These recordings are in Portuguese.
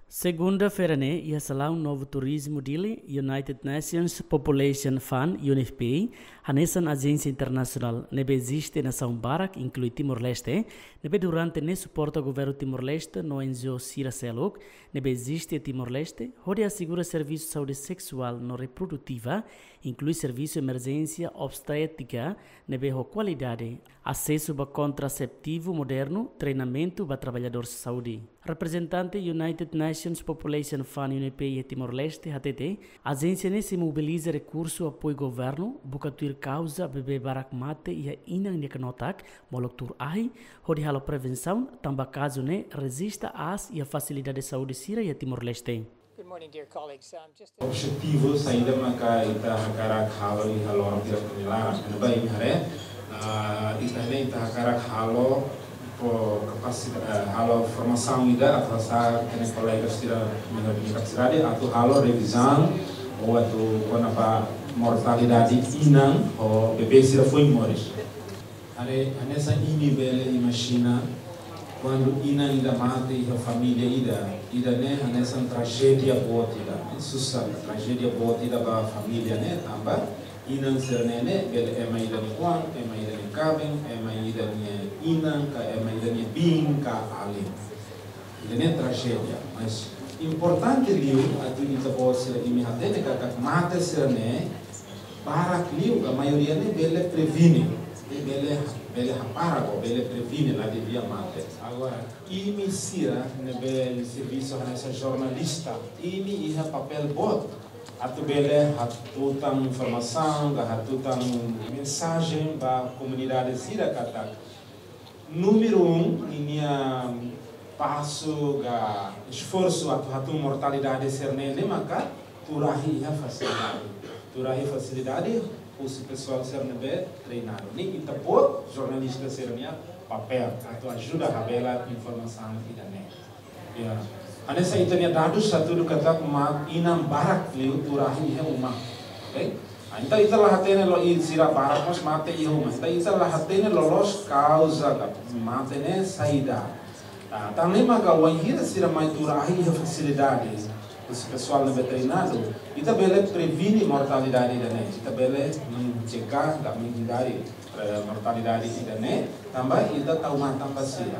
Segunda-feira, ia salar um novo turismo dele, United Nations Population Fund, UNFPA, a nessa agência internacional, nebe existe nação Barak, inclui Timor-Leste, nebe durante ne suporta o governo Timor-Leste, no NGO Sira Selok, nebe existe Timor-Leste, onde assegura serviço de saúde sexual no reprodutiva, inclui serviço de emergência obstétrica, nebe qualidade, acesso a contraceptivo moderno, treinamento para trabalhadores de saúde. Representante United Nations Population Fund UNFPA e Timor-Leste, HTT, a agência se mobiliza recursos apoio governo, bucatuir causa bebê barak mate e a inang de canotak, moloktur ahi, onde halo prevenção, também caso resista às e a facilidade de saúde sira e Timor-Leste. Good morning, dear colleagues. Objetivo saída maka ita hakarak halo I halo hampir penilaran kenapa ini hare ita hakarak halo kapasitas halo formação ida atau sa kene colegas tira universidade atau halo revisão ou atau kenapa mortalidade inang ou bebê sira foi moris hare nessa nível imagina quando ina ida mate a família ida né nessa tragédia boa ida susah tragédia boa ida para a família né também inang sernene bele ema ida ni kuang ema ida ni kabeng ema ida ni inang ka ema ida ni bing ka alim ida né tragédia mas importante liu atu ita boss imi hatene ka mate serne barak liu a maioria né bele previne bele haparago, bele previne lá de via mate. Agora, imi sira nebe serviço nessa jornalista, imi iha papel bot. Atu bele hatutang informação, hatutang mensagem para comunidade sira katak. Número ini passo ga esforço atu mortalidade sernene maka turahi iha facilidade. Turahi facilidade o pessoal ser nebe treinado. Nem kita pôr jornalista sernya papel atau ajuda a bela informação di net. Ya, anessa itanya dados satu kata mak inam barak liu turahi he uma. Okay? Anta ita lahatene lo il sira barak mas mate i uma. Ita lahatene lo los causa ka mate ne saída. Tang lima ka wahira sira mai turahi he facilidade. Esse pessoal não é treinado, ita bele previne mortalidade da net, ita bele mencegah da menghindari mortalidade da net, também ita tahu matang pasira.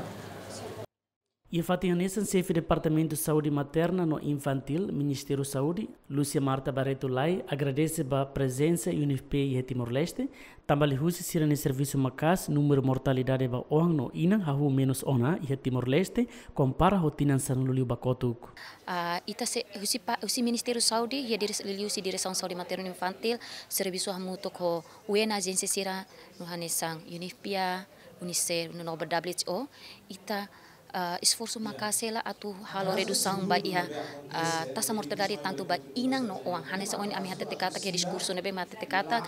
E a Fatianessa chefe do Departamento de Saúde Materna no Infantil, Ministério da Saúde, Lúcia Marta Barreto Lai, agradece a presença UNFPA e Timor-Leste, também lhe sira no serviço macas, número mortalidade ba orang no inang hahu menos ona e Timor-Leste, compara hotinan san luliu bakotuk. Ita usi Ministério da Saúde e liu si direção saúde materno infantil, serviço hamutok ho UN agência sira no hanesang UNFPA, UNICEF, no WHO, ita esforço makasela atu halo redução ba iha tasa mortalidade tanto ba inang no oang hanesa oni ami hatete kata ke diskurso nebe matete kata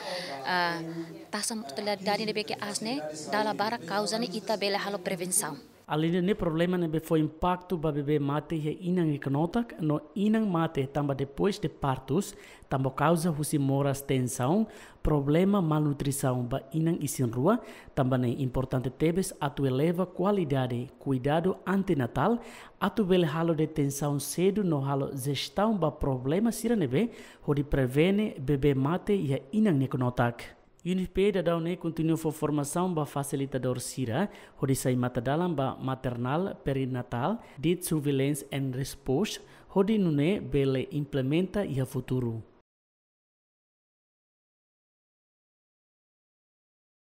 tasa mortalidade nebe ke asne dala barak causa ne ita bela halo prevenção. Além de problema nebe foi impacto ba bebê mate e inang iknotak no inang mate tamba depois de partos tambo causa husi moras tensão problema malnutrição ba inang isin rua tamba ne importante tebes atu eleva qualidade cuidado antenatal atu bele halo de tensão cedo no halo gestão ba problema sira nebe hodi prevene bebê mate e inang iknotak. UNFPA dadau continua for formação ba facilitador sira, onde sai mata dalam ba maternal, perinatal, de surveillance and response, onde nune bele implementa e a futuro.